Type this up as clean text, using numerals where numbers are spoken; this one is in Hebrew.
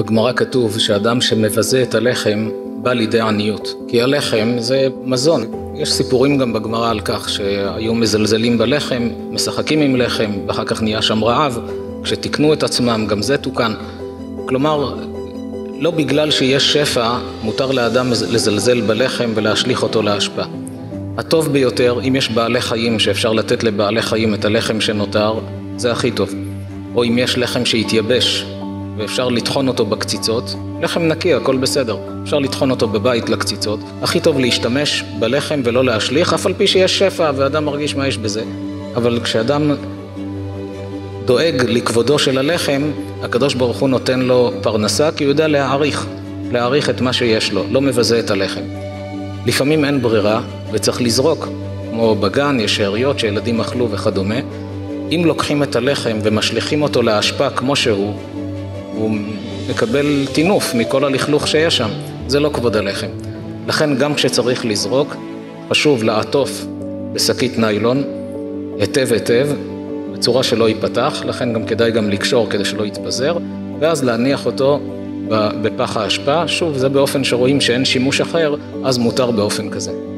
בגמרא כתוב שאדם שמבזה את הלחם בא לידי עניות, כי הלחם זה מזון. יש סיפורים גם בגמרא על כך שהיו מזלזלים בלחם, משחקים עם לחם, ואחר כך נהיה שם רעב, כשתיקנו את עצמם גם זה תוקן. כלומר, לא בגלל שיש שפע מותר לאדם לזלזל בלחם ולהשליך אותו להשפע. הטוב ביותר, אם יש בעלי חיים שאפשר לתת לבעלי חיים את הלחם שנותר, זה הכי טוב. או אם יש לחם שהתייבש ואפשר לטחון אותו בקציצות, לחם נקי, הכל בסדר. אפשר לטחון אותו בבית לקציצות. הכי טוב להשתמש בלחם ולא להשליך, אף על פי שיש שפע ואדם מרגיש מה יש בזה. אבל כשאדם דואג לכבודו של הלחם, הקדוש ברוך הוא נותן לו פרנסה, כי הוא יודע להעריך את מה שיש לו, לא מבזה את הלחם. לפעמים אין ברירה וצריך לזרוק, כמו בגן, יש שאריות שילדים אכלו וכדומה. אם לוקחים את הלחם ומשליכים אותו להשפע כמו שהוא, הוא מקבל טינוף מכל הלכלוך שיש שם. זה לא כבוד הלחם. לכן גם כשצריך לזרוק, חשוב לעטוף בשקית ניילון, היטב, בצורה שלא ייפתח, לכן גם כדאי גם לקשור כדי שלא יתפזר, ואז להניח אותו בפח האשפה. שוב, זה באופן שרואים שאין שימוש אחר, אז מותר באופן כזה.